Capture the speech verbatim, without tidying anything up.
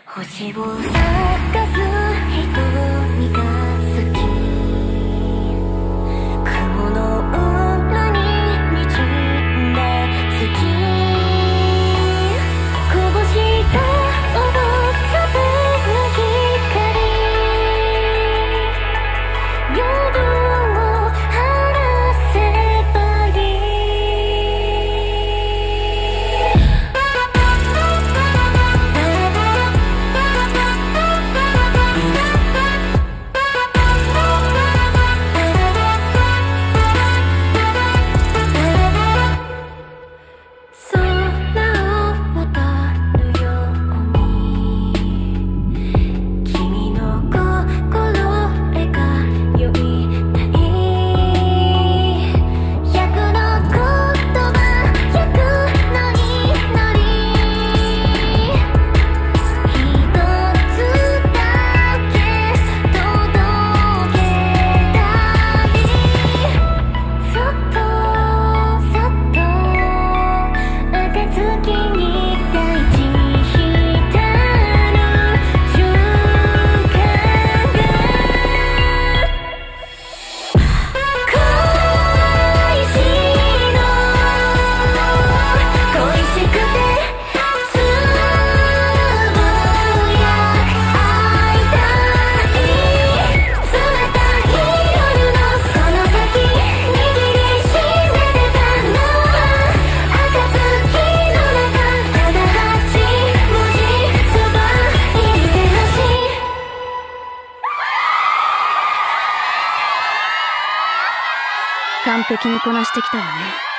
星を探す瞳が好き。雲の裏に滲んだ月、こぼした大粒の光、夜を晴らせばいい。 完璧にこなしてきたわね。